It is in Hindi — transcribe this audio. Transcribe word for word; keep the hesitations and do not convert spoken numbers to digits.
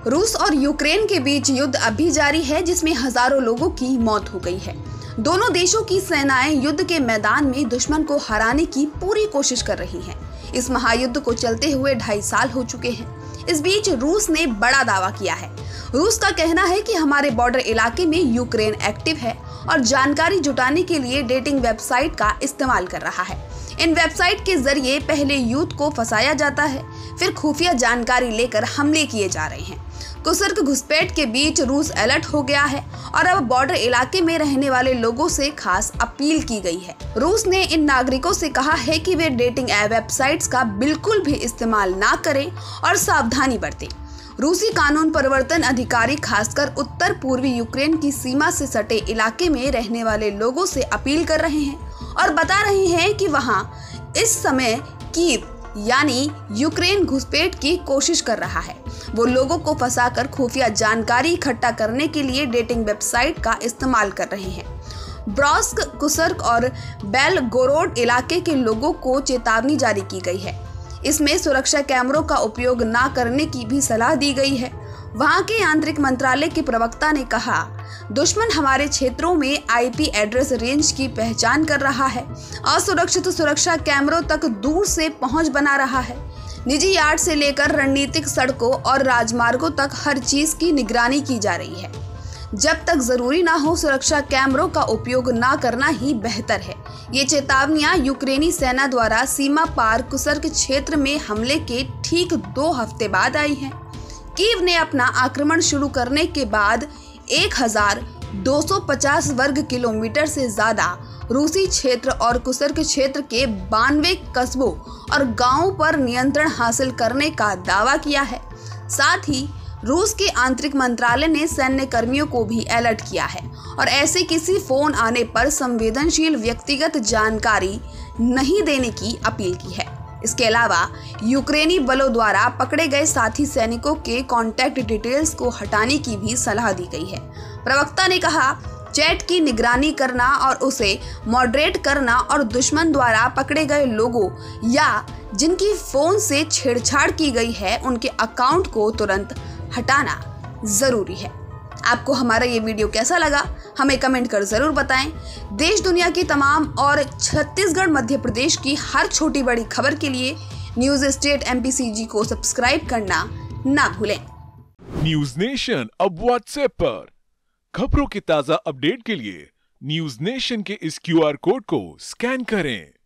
रूस और यूक्रेन के बीच युद्ध अभी जारी है, जिसमें हजारों लोगों की मौत हो गई है। दोनों देशों की सेनाएं युद्ध के मैदान में दुश्मन को हराने की पूरी कोशिश कर रही हैं। इस महायुद्ध को चलते हुए ढाई साल हो चुके हैं। इस बीच रूस ने बड़ा दावा किया है। रूस का कहना है कि हमारे बॉर्डर इलाके में यूक्रेन एक्टिव है और जानकारी जुटाने के लिए डेटिंग वेबसाइट का इस्तेमाल कर रहा है। इन वेबसाइट के जरिए पहले यूथ को फंसाया जाता है, फिर खुफिया जानकारी लेकर हमले किए जा रहे हैं। कुर्स्क घुसपैठ के बीच रूस अलर्ट हो गया है और अब बॉर्डर इलाके में रहने वाले लोगों से खास अपील की गई है। रूस ने इन नागरिकों से कहा है कि वे डेटिंग वेबसाइट्स का बिल्कुल भी इस्तेमाल ना करें और सावधानी बरतें। रूसी कानून प्रवर्तन अधिकारी खासकर उत्तर पूर्वी यूक्रेन की सीमा से सटे इलाके में रहने वाले लोगों से अपील कर रहे हैं और बता रहे हैं कि वहां इस समय कीव यानी यूक्रेन घुसपैठ की कोशिश कर रहा है। वो लोगों को फंसाकर खुफिया जानकारी इकट्ठा करने के लिए डेटिंग वेबसाइट का इस्तेमाल कर रहे हैं। ब्रॉस्क, कुर्स्क और बेलगोरोड इलाके के लोगों को चेतावनी जारी की गई है। इसमें सुरक्षा कैमरों का उपयोग न करने की भी सलाह दी गई है। वहां के आंतरिक मंत्रालय के प्रवक्ता ने कहा, दुश्मन हमारे क्षेत्रों में आईपी एड्रेस रेंज की पहचान कर रहा है, असुरक्षित सुरक्षा कैमरों तक दूर से पहुंच बना रहा है। निजी यार्ड से लेकर रणनीतिक सड़कों और राजमार्गों तक हर चीज की निगरानी की जा रही है। जब तक जरूरी ना हो, सुरक्षा कैमरों का उपयोग ना करना ही बेहतर है। ये चेतावनियां यूक्रेनी सेना द्वारा सीमा पार कुर्स्क क्षेत्र में हमले के ठीक दो हफ्ते बाद आई हैं। कीव ने अपना आक्रमण शुरू करने के बाद एक हज़ार दो सौ पचास वर्ग किलोमीटर से ज्यादा रूसी क्षेत्र और कुर्स्क क्षेत्र के बानवे कस्बों और गांवों पर नियंत्रण हासिल करने का दावा किया है। साथ ही रूस के आंतरिक मंत्रालय ने सैन्य कर्मियों को भी अलर्ट किया है और ऐसे किसी फोन आने पर संवेदनशील व्यक्तिगत जानकारी नहीं देने की अपील की है। इसके अलावा यूक्रेनी बलों द्वारा पकड़े गए साथी सैनिकों के कॉन्टैक्ट डिटेल्स को हटाने की भी सलाह दी गई है। प्रवक्ता ने कहा, चैट की निगरानी करना और उसे मॉडरेट करना और दुश्मन द्वारा पकड़े गए लोगों या जिनकी फोन से छेड़छाड़ की गई है उनके अकाउंट को तुरंत हटाना जरूरी है। आपको हमारा ये वीडियो कैसा लगा, हमें कमेंट कर जरूर बताएं। देश दुनिया की तमाम और छत्तीसगढ़ मध्य प्रदेश की हर छोटी बड़ी खबर के लिए न्यूज स्टेट एमपीसीजी को सब्सक्राइब करना ना भूलें। न्यूज नेशन अब व्हाट्सएप पर खबरों की ताजा अपडेट के लिए न्यूज नेशन के इस क्यूआर कोड को स्कैन करें।